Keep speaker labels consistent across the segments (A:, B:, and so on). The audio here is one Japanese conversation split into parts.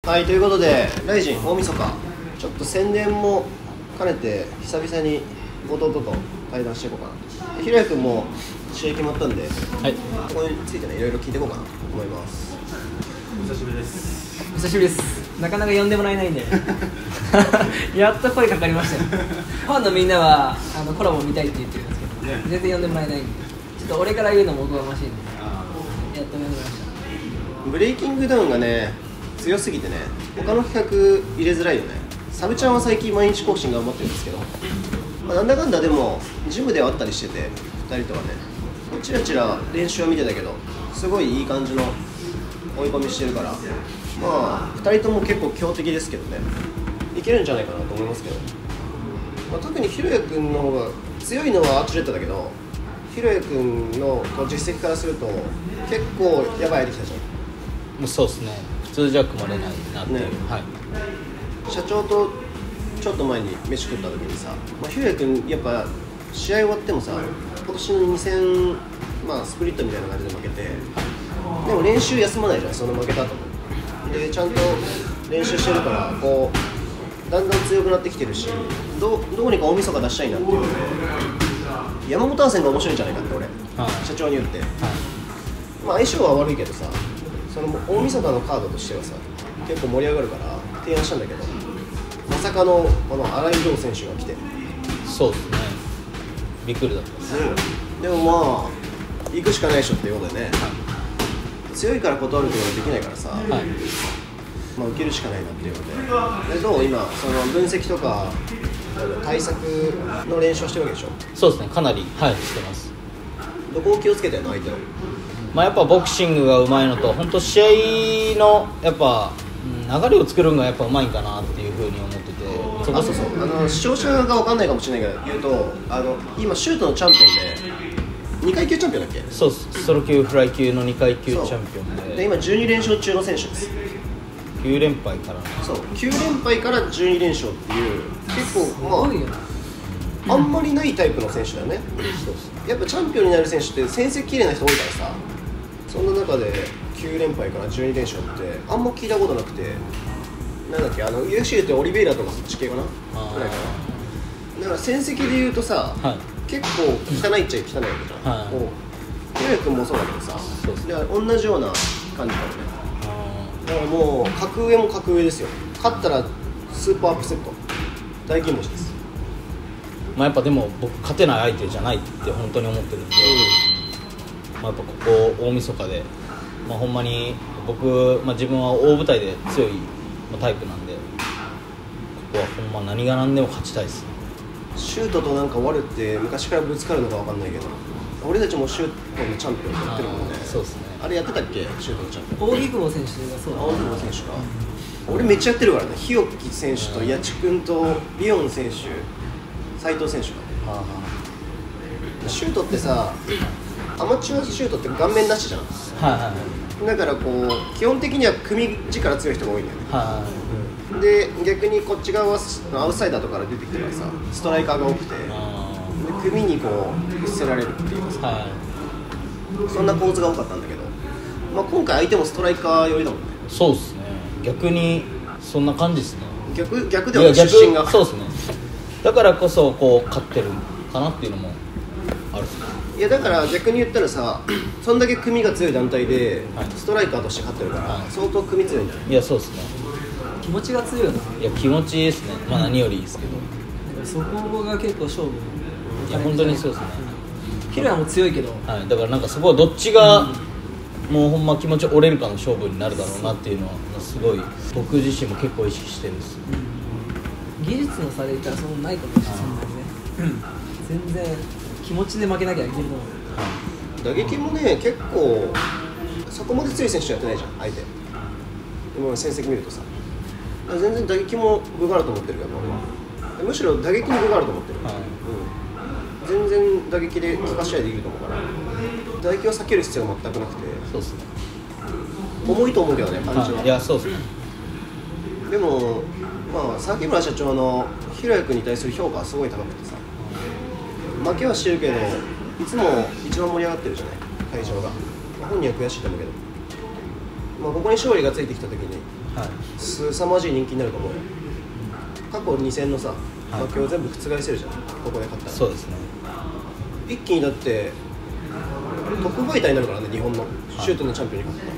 A: はい、ということで、ライジン大晦日、ちょっと宣伝も兼ねて、久々に弟と対談していこうかなと。ひろやくんも試合決まったんで、はい、ここについてね、いろいろ聞いていこうかなと思います。
B: お久しぶりです。
C: お久しぶりです。なかなか呼んでもらえないんでやっと声かかりましたよ。ファンのみんなはコラボ見たいって言ってるんですけど、ね、全然呼んでもらえないんで、ちょっと俺から言うのもおこがましいんで、やっと呼んでもらいました。
A: ブレイキングダウンがね、強すぎてね、他の企画入れづらいよね。サブちゃんは最近毎日更新頑張ってるんですけど、なんだかんだでもジムではあったりしてて、2人とはね、チラチラ練習は見てたけど、すごいいい感じの追い込みしてるから、2人とも結構強敵ですけどね、いけるんじゃないかなと思いますけど、特にひろやくんの方が強いのはアクシュレットだけど、ひろやくんの実績からすると結構やばい相手きたじゃん。
B: そうですね、普通じゃ組まれないなっていう、ね、はい、
A: 社長とちょっと前に飯食った時にさ、ひろやくんやっぱ試合終わってもさ、今年の2戦、スプリットみたいな感じで負けて、でも練習休まないじゃん、その負けた後でちゃんと練習してるから、こうだんだん強くなってきてるし、どうにか大晦日出したいなっていうので、山本亜生が面白いんじゃないかって俺、社長に言って、相性は悪いけどさ、その大晦日のカードとしてはさ、結構盛り上がるから提案したんだけど、まさかの荒井亮選手が来て、
B: そうですね、びっくりだったです、
A: でも行くしかないでしょっていうことでね、強いから断ることができないからさ、受けるしかないなっていうので、どう今その分析とか対策の練習をしてるわけでしょ。
B: そうですね、かなりしてます。
A: どこを気をつけてるの相手を。
B: やっぱボクシングがうまいのと、本当試合のやっぱ流れを作るのがやっぱうまいんかなっていうふうに思ってて、
A: そう視聴者が分かんないかもしれないけど言うと、今シュートのチャンピオンで2階級チャンピオンだっけ。
B: そうです、ソロ級フライ級の2階級チャンピオンで
A: 今12連勝中の選手です。
B: 9連敗から
A: そう9連敗から12連勝っていう、結構あんまりないタイプの選手だよね。やっぱチャンピオンになる選手って戦績綺麗な人多いからさ、そんな中で9連敗から12連勝ってあんま聞いたことなくて、なんだっけ、UFC ってオリベイラとかそっち系かなぐらいかな。だから戦績で言うとさ、結構汚いっちゃ汚いわけじゃん。ひろやくんもそうだけどさ、同じような感じだよね。だからもう格上も格上ですよ。勝ったらスーパーアップセット、大金星です。
B: やっぱでも僕勝てない相手じゃないって本当に思ってるんで、やっぱここ大晦日で、ほんまに僕、自分は大舞台で強いタイプなんで、ここはほんま何が何でも勝ちたいです。
A: シュートとなんか割るって昔からぶつかるのか分かんないけど、俺たちもシュートのチャンピオンやってるもんね。
B: そうですね、
A: あれやってたっけ、シュートのチャンピオン。
C: 大木久保選手がそうだ。
A: 大木久保選手か、俺めっちゃやってるからね。日置選手と八千君とリヨン選手、斉藤選手か、シュートってさ、アマチュアシュートって顔面なしじゃん。だからこう基本的には組力強い人が多いんだよね。で逆にこっち側はアウトサイダーとかから出てきてからさ、ストライカーが多くて、で組にこう伏せられるっていうかさ、そんな構図が多かったんだけど、今回相手もストライカー寄りだもんね。
B: そうですね、逆にそんな感じですね。
A: 逆では出身が、
B: そうですね、だからこそこう勝ってるかなっていうのもあるっすね。
A: いやだから逆に言ったらさ、そんだけ組が強い団体でストライカーとして勝ってるから、相当組強いんじゃない。
B: いやそうですね、
C: 気持ちが強いよな。
B: いや気持ちいいですね、何よりいいですけど、
C: そこが結構勝負。
B: いや本当にそうですね。
C: ヒロヤも強いけど、
B: だからなんかそこはどっちが、もうほんま気持ち折れるかの勝負になるだろうなっていうのはすごい僕自身も結構意識してるんです。
C: 技術の差で言ったらそんなないかもしれないね。全然気持ちで負けなきゃいけないの。
A: 打撃もね、結構そこまで強い選手やってないじゃん相手。今の戦績見るとさ、全然打撃も分があると思ってるよ俺は。むしろ打撃に分があると思ってる。全然打撃で効かし合いできると思うから、打撃を避ける必要は全くなくて。
B: そうですね、
A: 重いと思うけどね、パンチは。
B: いやそうですね。
A: でも榊村社長のひろやくんに対する評価はすごい高くてさ、負けはしてるけどいつも一番盛り上がってるじゃない会場が。本人は悔しいと思うけど、ここに勝利がついてきた時に凄まじい人気になると思うよ。過去2戦のさ、
B: はい、
A: 今日全部覆せるじゃん、ここで勝ったら。
B: そうですね。
A: 一気にだってトップファイターになるからね、日本のシュートのチャンピオンに勝った、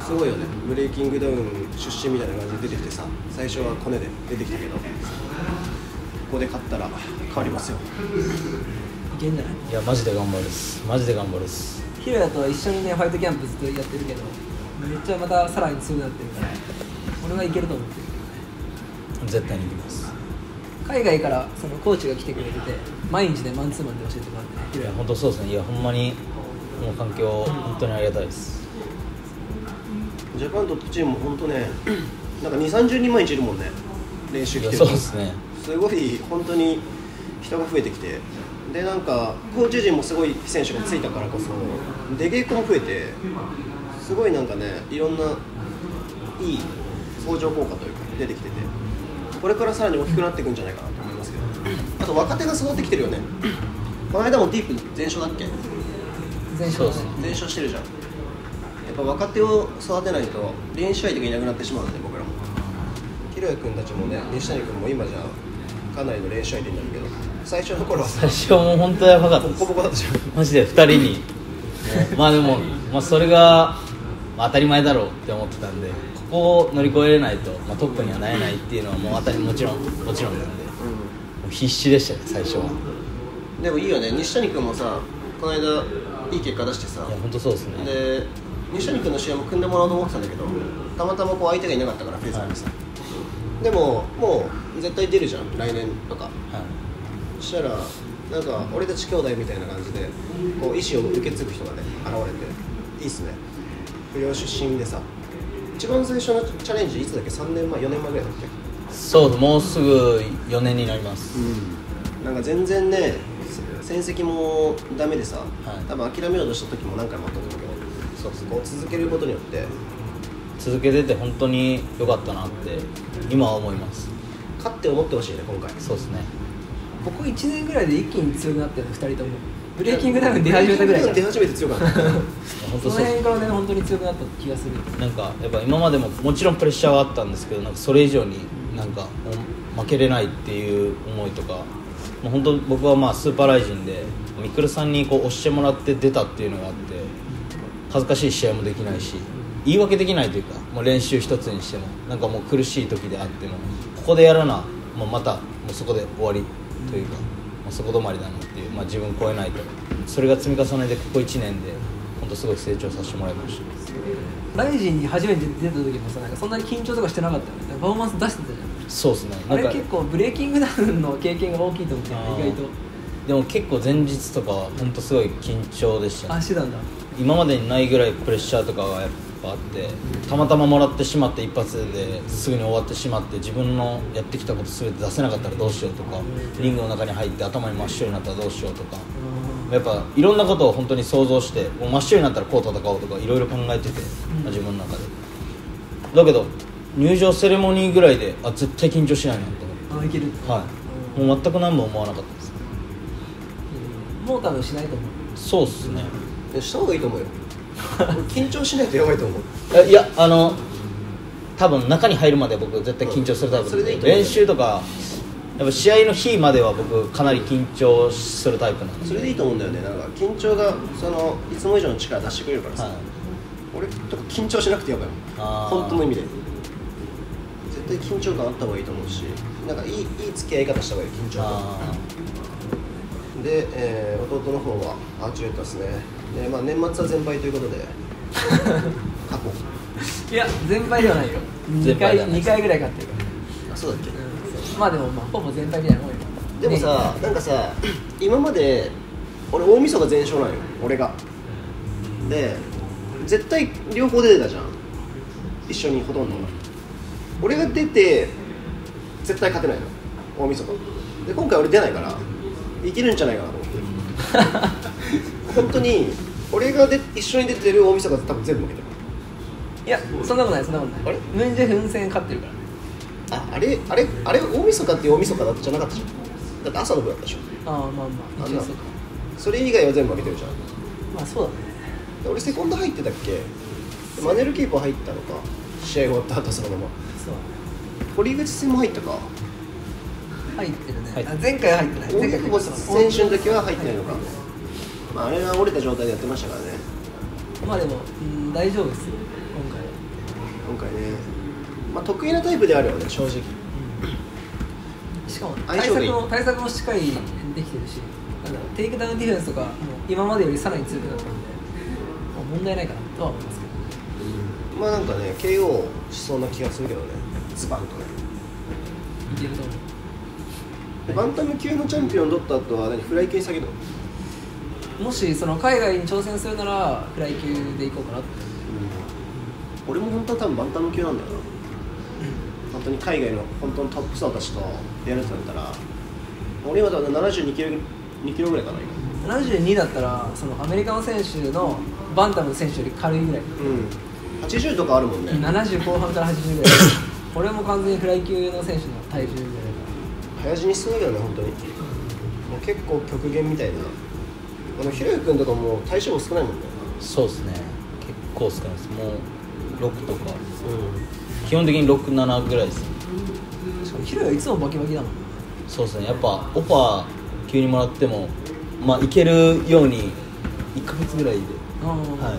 A: すごいよね。ブレイキングダウン出身みたいな感じで出てきてさ、最初はコネで出てきたけど、ここで勝ったら変わりますよ。
C: いけんじゃない？
B: いやマジで頑張るです。マジで頑張るです。
C: ヒロヤと一緒にねファイトキャンプずっとやってるけど、めっちゃまたさらに強くなってるから、俺はいけると思ってる。
B: 絶対に行きます。
C: 海外からそのコーチが来てくれてて、毎日でマンツーマンで教えてもらってね。
B: いや本当そうですね。いやほんまにもう環境本当にありがたいです。
A: ジャパントップチームも本当ね、なんか2、30人毎日いるもんね、練習来てる。
B: そうですね。
A: すごい本当に人が増えてきて、でなんかコーチ陣もすごい選手がついたからこそ出稽古も増えて、すごいなんかね、いろんないい相乗効果というか出てきてて、これからさらに大きくなっていくんじゃないかなと思いますけど、あと若手が育ってきてるよね。この間もディープ全勝だっけ？
C: 全勝ですね。
A: 全勝してるじゃん。やっぱ若手を育てないと練習相手がいなくなってしまうので、僕らもひろや君たちもね、西谷君も今じゃかなりの練習相手になるけど、最初の頃は
B: 最初も本当やばかったです。
A: ボコボコだったじゃん。
B: マジで2人にまあでも、それが、当たり前だろうって思ってたんで、ここを乗り越えれないと、トップにはなれないっていうのはもうもちろんなんで、もう必死でしたね最初は。
A: でもいいよね、西谷君もさ、この間いい結果出してさ。
B: いや本当そうですね。
A: で西谷君の試合も組んでもらおうと思ってたんだけど、たまたまこう相手がいなかったからフェイスにさ、はい、でももう絶対出るじゃん、来年とか、はい、そしたらなんか俺たち兄弟みたいな感じでこう意思を受け継ぐ人がね現れて、いいっすね。不良出身でさ、一番最初のチャレンジいつだっけ？ 3年前4年前ぐらいだっけ？
B: そう、もうすぐ4年になります、
A: なんか全然ね戦績もダメでさ、
B: はい、
A: 多分諦めようとした時も何回もあったと思うけど、そうこう続けることによって
B: 続けてて本当に良かったなって今は思います。
A: 勝って思ってほしいね今回。
B: そうですね。
C: ここ1年ぐらいで一気に強くなってるの2人とも。ブレイキングダウン出始めたぐらいから。
A: 出始めて強かった。
B: 本当
C: その辺からね本当に強くなった気がする。
B: なんかやっぱ今までももちろんプレッシャーはあったんですけど、なんかそれ以上になんか負けれないっていう思いとか、もう本当僕はスーパーライジンでみくるさんにこう押してもらって出たっていうのがあって、恥ずかしい試合もできないし言い訳できないというか、もう練習一つにしてもなんかもう苦しい時であってもここでやらな、もうまたもうそこで終わりというか、もうそこ止まりだなっていう、自分超えないと、それが積み重ねでここ1年で本当すごい成長させてもらいました。
C: ライジンに初めて出た時もさ、なんかそんなに緊張とかしてなかったよね。パフォーマンス出してたじゃん。
B: そうですね。
C: あれ結構ブレイキングダウンの経験が大きいと思って、意外と。
B: でも結構前日とかは本当すごい緊張でしたね。
C: してたんだ。
B: 今までにないぐらいプレッシャーとかがやっぱあって、たまたまもらってしまって一発ですぐに終わってしまって、自分のやってきたこと全て出せなかったらどうしようとか、リングの中に入って頭に真っ白になったらどうしようとか、やっぱいろんなことを本当に想像して、もう真っ白になったらこう戦おうとかいろいろ考えてて、自分の中で。だけど入場セレモニーぐらいで絶対緊張しないなと思って。
C: いける。
B: はい。もう全く何も思わなかったです。
C: もう多分しないと思う。
B: そうっすね。
A: した方がいいと思うよ。緊張しないとやばいと思う。
B: いや多分中に入るまで僕絶対緊張するタイプで、練習とかやっぱ試合の日までは僕かなり緊張するタイプなんで。
A: それでいいと思うんだよね。なんか緊張がいつも以上の力出してくれるからさ、はい、俺とか緊張しなくてやばいもん、本当の意味で。絶対緊張感あった方がいいと思うし、なんかいい付き合い方した方がいい、緊張と。で、弟の方はアーチュエットですね。で、年末は全敗ということで過去
C: いや全敗ではないよ。2回ぐらい勝ってるから。
A: そうだっけ。
C: でもほぼ全敗みたいなもんよ。
A: でもさ、なんかさ、今まで俺大晦日全勝なんよ、俺が。で絶対両方出てたじゃん、一緒にほとんどが。俺が出て絶対勝てないの、大晦日で。今回俺出ないからいけるんじゃないかなと思って本当に俺が一緒に出てる大晦日って多分全部負けてる。
C: いや、そんなことない、そんなことない。あれムンジェ噴戦勝ってるから。
A: あれ大晦日っていう大晦日だったじゃなかったじゃん。だって朝の部だったでしょ。
C: 一応そうか。
A: それ以外は全部負けてるじゃん。
C: そうだね。
A: 俺セコンド入ってたっけ。マネルキーパー入ったのか。 試合終わった後そのまま。
C: そう
A: 堀口戦も入ったか。
C: 入ってるね、
B: はい
C: 前回は入ってない。前回
A: 大久保選手の時は入ってないのか。まあ、あれは折れた状態でやってましたからね。
C: まあでも、大丈夫ですよ
A: 今回ね、まあ、得意なタイプであるよね正直。
C: しかも
A: 相性がいい
C: 対策もしっかりできてるし、なんだろう、テイクダウンディフェンスとかもう今までよりさらに強くなったんで、もう問題ないかなとは思いますけど。
A: まあなんかね KO しそうな気がするけどね、ズバンとね。
C: いけると思う。
A: でバンタム級のチャンピオン取った後はフライ級に下げるの？
C: もしその海外に挑戦するならフライ級でいこうかなって。
A: 俺も本当は多分バンタム級なんだよな。本当に海外の本当のトップ層たちとやるとなったら、俺今多分72キロぐらいかな今。
C: 72だったらそのアメリカの選手のバンタムの選手より軽いぐらい、
A: 80とかあるもんね。
C: 70後半から80ぐらい俺も完全にフライ級の選手の体重ぐらいだ
A: 早死にしそうだけどね本当に。もう結構極限みたいな。ひろゆくんとかも体脂肪少ないもんね。
B: そうですね、結構少ないです。もう6とか、基本的に6、7ぐらいです。
C: しかもヒロはいつもバキバキだもん。
B: そうですね、やっぱオファー急にもらってもまあいけるように1ヶ月ぐらいで、はい、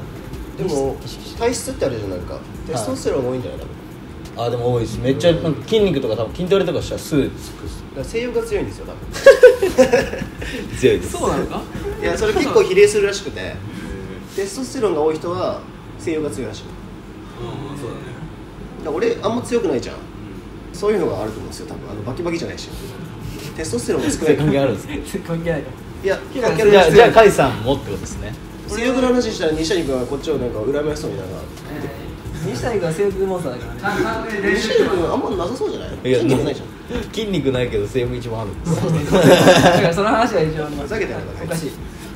A: でも体質ってあるじゃん、なんかテストステロン多いんじゃないかな。
B: あでも多いです。めっちゃなんか筋肉とか多分筋トレとかしたらすぐつくっす。
A: だから性欲が強いんですよ多分
B: 強いです。
C: そうなのか。
A: いやそれ結構比例するらしくて、テストステロンが多い人は性欲が強いらしい。
D: そうだね。
A: だから俺あんま強くないじゃん、そういうのがあると思うんですよ多分。バキバキじゃないしテストステロンが少ない
B: 関係あるんですね。
C: 関係ないかも。
A: いや関係ある
B: じゃ
A: らしい。
B: あじゃあ甲斐さんもってことですね。
A: 性欲の話したら西谷君はこっちをなんか恨ましそうになんか。
C: 西谷君は性欲モンスターだからね。
A: 西谷君あんまなさそうじゃない？
B: いや
A: 筋肉ないじゃん。
B: 筋肉ないけど性欲一番あるんです。
C: だからその話は一応
A: ふざけてるんだね
C: おかしい。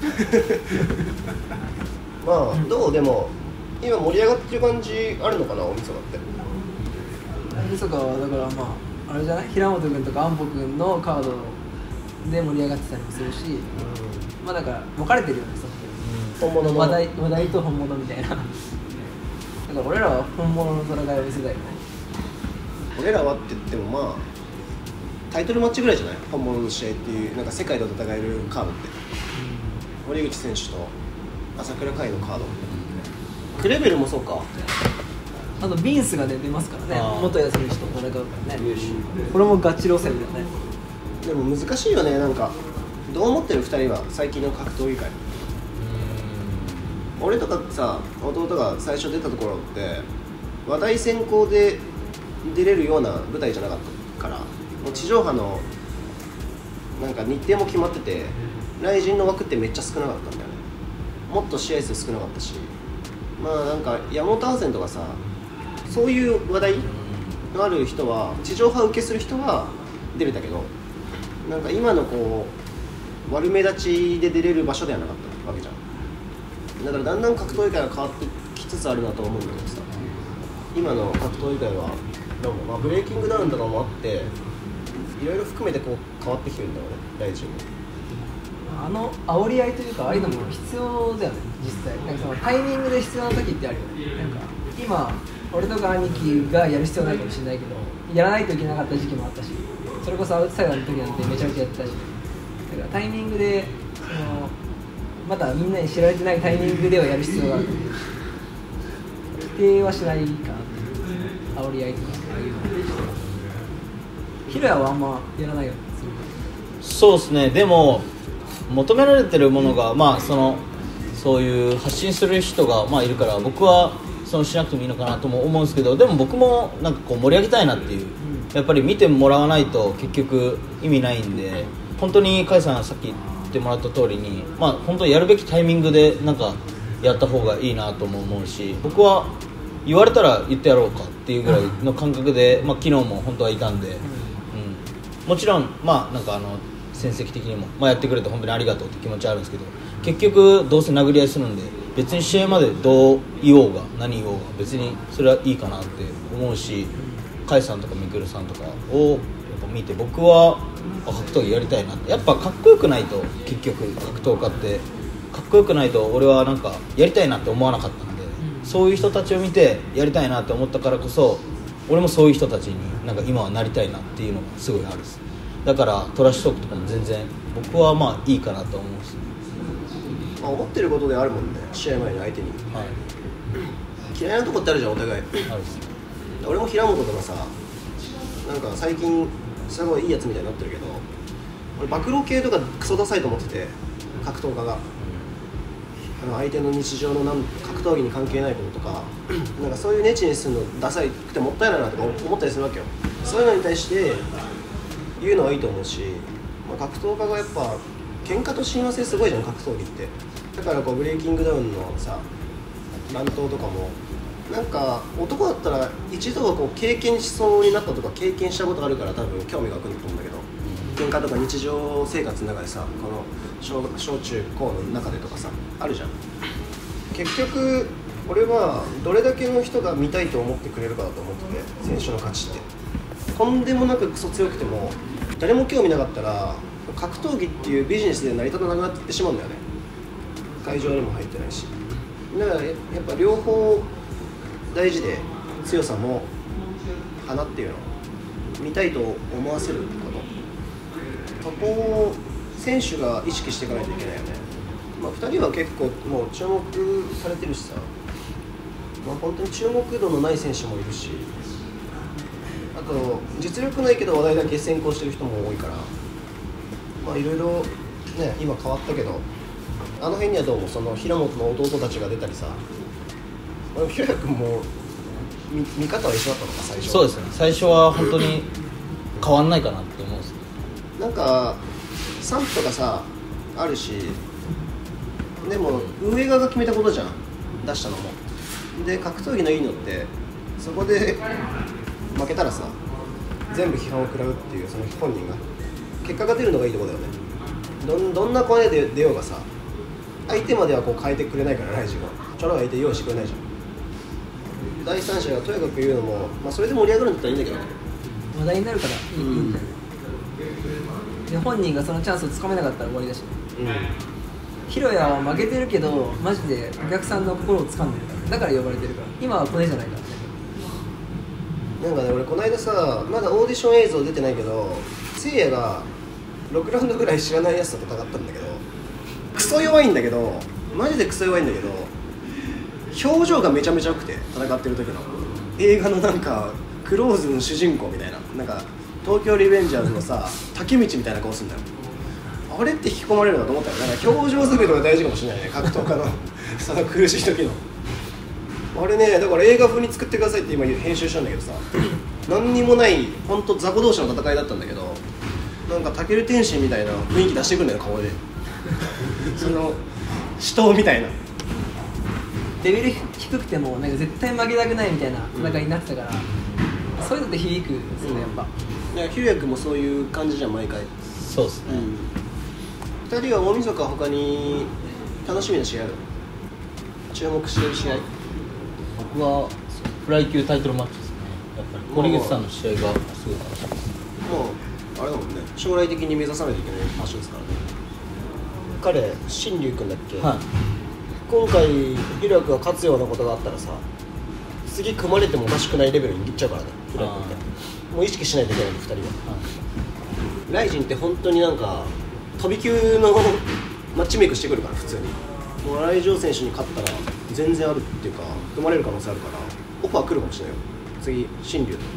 A: まあどうでも今盛り上がってる感じあるのかな大晦日って。
C: 大晦日はだからまああれじゃない、平本君とか安保君のカードで盛り上がってたりもするし、まあだから分かれてるよね、
A: 本物の
C: 話題と本物みたいな。だから俺らは本物の戦いを見せたいよね。
A: 俺らはって言ってもまあタイトルマッチぐらいじゃない本物の試合っていう、なんか世界と戦えるカードって。森口選手と朝倉海のカード、クレベルもそうか。
C: あとビンスがね出ますからね、
B: あー
C: 元谷選手と戦うからね。これもガチ路線だよね。
A: でも難しいよね、なんかどう思ってる2人は最近の格闘技界。俺とかさ弟が最初出たところって話題先行で出れるような舞台じゃなかったから、もう地上波のなんか日程も決まってて、雷神の枠ってめっちゃ少なかったんだよね。もっと試合数少なかったし、まあなんか山本アーセンとかさ、そういう話題のある人は地上波受けする人は出れたけど、なんか今のこう悪目立ちで出れる場所ではなかったわけじゃん。だからだんだん格闘技界が変わってきつつあるなと思うんだけどさ、今の格闘技界はでもまあブレイキングダウンとかもあっていろいろ含めてこう変わってきてるんだよね、大臣も。
C: あの煽り合いというか、ああいうのも必要だよね、実際。なんかそのタイミングで必要な時ってあるよね。なんか今俺とか兄貴がやる必要ないかもしれないけど、やらないといけなかった時期もあったし、それこそアウトサイダーの時なんてめちゃめちゃやってたし、だからタイミングでそのまだみんなに知られてないタイミングではやる必要がある。否定はしないかなっていう、煽り合いとかああいうの。ヒロヤはあんまやらないよね。
B: そうですね。でも求められてるものがまあそういう発信する人がまあいるから、僕はそのしなくてもいいのかなとも思うんですけど、でも僕もなんかこう盛り上げたいなっていう、やっぱり見てもらわないと結局意味ないんで、本当に甲斐さんさっき言ってもらった通りに、まあ本当にやるべきタイミングでなんかやった方がいいなとも思うし、僕は言われたら言ってやろうかっていうぐらいの感覚で、まあ昨日も本当はいたんで、もちろんまあなんか戦績的にも、まあ、やってくれて本当にありがとうって気持ちはあるんですけど、結局どうせ殴り合いするんで、別に試合までどう言おうが何言おうが別にそれはいいかなって思うし、甲斐さんとかみくるさんとかをやっぱ見て、僕は格闘技やりたいなって。やっぱかっこよくないと、結局格闘家ってかっこよくないと俺はなんかやりたいなって思わなかったので、 そういう人たちを見てやりたいなって思ったからこそ、俺もそういう人たちになんか今はなりたいなっていうのがすごいあるです。だからトラッシュトークとかも全然僕はまあいいかなと思うんです。
A: 思ってることであるもんね、試合前に相手に、はい、嫌いなとこってあるじゃんお互い。あるです。俺も平本とかさ、なんか最近すごいいいやつみたいになってるけど、俺暴露系とかクソダサいと思ってて、格闘家が、相手の日常の格闘技に関係ないこととかなんかそういうネチにするのダサいくてもったいないなとか思ったりするわけよ。そういうのに対して言うのはいいと思うし、格闘家がやっぱ喧嘩と親和性すごいじゃん格闘技って。だからこうブレイキングダウンのさ乱闘とかもなんか男だったら一度はこう経験しそうになったとか経験したことがあるから多分興味が湧くんだと思うんだけど、喧嘩とか日常生活の中でさ、この小中高の中でとかさあるじゃん。結局俺はどれだけの人が見たいと思ってくれるかだと思ってて、選手の価値ってとんでもなくクソ強くても誰も興味なかったら格闘技っていうビジネスで成り立たなくなってしまうんだよね。会場にも入ってないし、だからやっぱ両方大事で、強さも花っていうのを見たいと思わせること、そこを選手が意識していかないといけないよね。2人は結構もう注目されてるしさ、本当に注目度のない選手もいるし、あと実力ないけど話題だけ先行してる人も多いから、いろいろね今変わったけど、あの辺にはどうもその平本の弟たちが出たりさ、平君も見方は一緒だったのか最初。
B: そうですね、最初は本当に変わんないかなって思うんです。
A: なんか賛否とかさあるし、でも運営側が決めたことじゃん、出したのも。で格闘技のいいのってそこで負けたらさ全部批判を食らうっていう、その本人が結果が出るのがいいところだよね。どんな声で出ようがさ、相手まではこう変えてくれないから、ライジンがちょろい相手用意してくれないじゃん。第三者がとにかく言うのも、それで盛り上がるんだったらいいんだけどね。
C: 話題になるからいいんだよ、で本人がそのチャンスをつかめなかったら終わりだし、ヒロヤは負けてるけどマジでお客さんの心をつかんでるから、だから呼ばれてるから。今はコネじゃないからね。
A: なんかね、俺この間さ、まだオーディション映像出てないけど、せいやが6ラウンドぐらい知らないやつと戦ったんだけど、クソ弱いんだけど、マジでクソ弱いんだけど、表情がめちゃめちゃ良くて、戦ってる時の映画のなんかクローズの主人公みたいな、なんか東京リベンジャーズのさ竹道みたいな顔するんだよ。あれって引き込まれるなと思ったら、なんか表情作りとか大事かもしれないね、格闘家のその苦しい時のあれね。だから映画風に作ってくださいって今編集したんだけどさ、何にもない本当雑魚同士の戦いだったんだけど、なんか武尊天心みたいな雰囲気出してくるんだよ顔でその死闘みたいな、
C: レベル低くてもなんか絶対負けたくないみたいな戦いになってたから、そういうのって響くんですよね、やっぱ。
A: ひろやくんもそういう感じじゃん毎回。
B: そうですね、
A: 2人は大晦日他に楽しみな試合ある？注目してる試合？
B: 僕はフライ級タイトルマッチですね。やっぱり堀口さんの試合がすごい楽しみです。
A: もうあれだもんね、将来的に目指さないといけない場所ですからね。彼、新龍君だっけ、はい、今回ひろやくんが勝つようなことがあったらさ、次組まれてもおかしくないレベルにいっちゃうからね、ひろやくんって。もう意識しないといけないんで、2人は。ライジンって本当になんか飛び級のマッチメイクしてくるから、普通に。もう来場選手に勝ったら全然あるっていうか、組まれる可能性あるから、オファー来るかもしれないよ。次、新龍と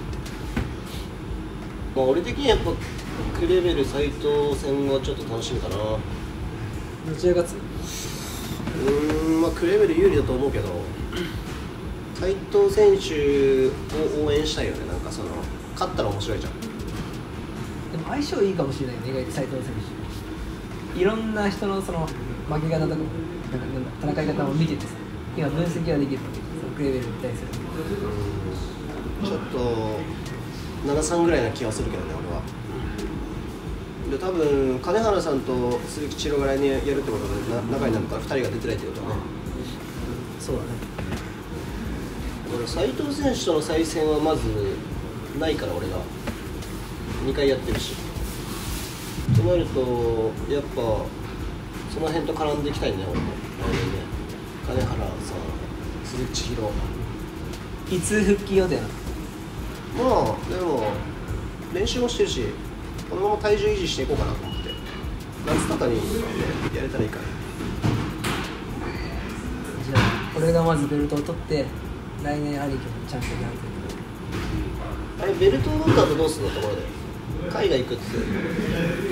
A: 言って。俺的にはやっぱクレベル斉藤戦はちょっと楽しみかな。
C: どちらが勝つ？
A: クレベル有利だと思うけど、斉藤選手を応援したいよね。なんかその勝ったら面白いじゃん。
C: でも相性いいかもしれないね、意外と斉藤選手。いろんな人のその負け方とか戦い方を見ててさ、今分析はできるわけ。そのクレベルに対する
A: ちょっと7-3ぐらいな気がするけどね、俺は。で多分金原さんと鈴木千尋が来年やるってことで仲になるから、2人が出てないってことはね。
C: そうだね。
A: 俺斉藤選手との再戦はまずないから、俺が2回やってるし。となるとやっぱその辺と絡んでいきたいね、俺も来年ね。金原さん、 鈴木千尋。
C: いつ復帰予定なの？
A: まあでも練習もしてるし、このまま体重維持していこうかなと思って、夏とかにやれたらいいかな。
C: じゃあ俺がまずベルトを取って来年兄貴のチャンピオンになるという
A: あれベルトを取った後どうするの？ところで海外行くって。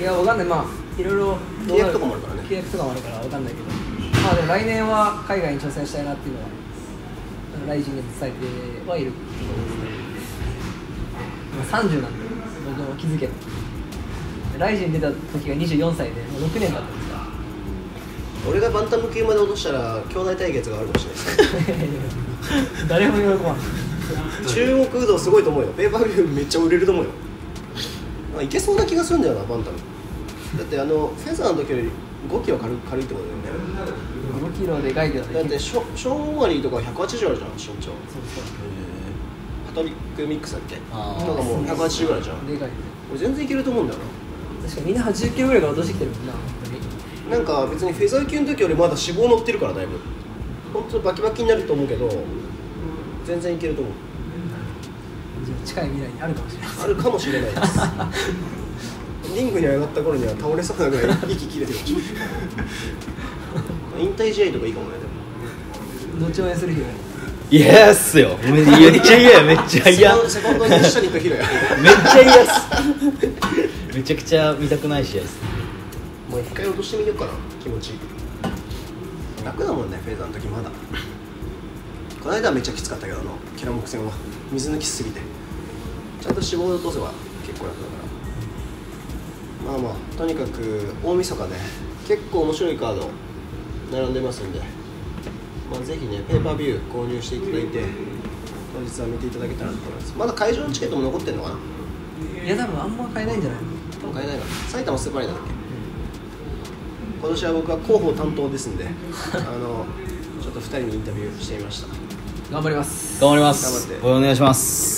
C: いやわかんない、まあいろいろ
A: 契約とかもあるからね。
C: 契約とかもあるからわかんないけど、まあでも来年は海外に挑戦したいなっていうのはライジンに伝えてはいるってことですね。30なんで僕も気づけばライジン出た時が24歳でもう6年経ってますから。
A: 俺がバンタム級まで落としたら兄弟対決があるかもしれないですね。
C: 誰も喜ばない。
A: 中国道すごいと思うよ。ペーパービューめっちゃ売れると思うよ。いけそうな気がするんだよな、バンタム。だってフェザーの時より5キロ軽いってことだよね。
C: 5キロでかいけどね。
A: だってショーン・オーマリーとか180あるじゃん、身長。
C: そうそう。
A: パトリック・ミックスだっけとか
B: あ
A: も180ぐらいじゃん。
C: でかいね。
A: 俺全然いけると思うんだよ
C: 確かにみんな80キロぐらいから落としてきてるもんな、本当に。
A: な。なんか別にフェザー級の時よりまだ脂肪乗ってるからだいぶ。本当バキバキになると思うけど、全然いけると思う。
C: じゃあ近い未来にあるかもしれない。
A: あるかもしれないです。リングに上がった頃には倒れそうなぐらい息切れてるかもしれない。引退試合とかいいかもね。
C: どっちもやする日が
B: 嫌っすよ。めっちゃ嫌や、めっちゃ嫌。
A: セコンドに下に行く日だよ。
B: めっちゃ嫌っす。めちゃくちゃ見たくない試合です。
A: もう一回落としてみようかな、気持ち。楽だもんね、フェザーの時まだ。この間はめっちゃきつかったけど、キャラモク戦は水抜きしすぎて、ちゃんと脂肪を落とせば結構楽だから。まあまあ、とにかく大晦日ね、結構面白いカード並んでますんで、まあ、ぜひね、ペーパービュー購入していただいて、当日は見ていただけたらと思います。まだ会場のチケットも残ってるのかな。
C: いや多分あんま買えないんじゃないの？
A: 多分買えないかな。埼玉スーパーアリーナだっけ。今年は僕は広報担当ですんでちょっと2人にインタビューしてみました。
C: 頑張ります。
B: 頑張ります。
A: 頑張って
B: お願いします。